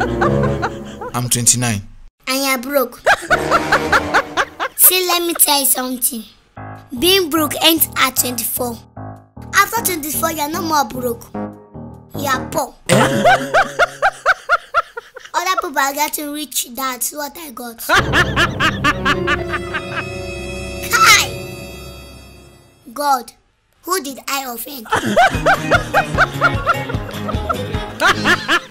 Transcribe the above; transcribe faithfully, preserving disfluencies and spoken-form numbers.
I'm twenty-nine. And you're broke. See, let me tell you something. Being broke ends at twenty-four. After twenty-four, you're no more broke. You're poor. Other people are getting rich. That's what I got. Hi! God, who did I offend?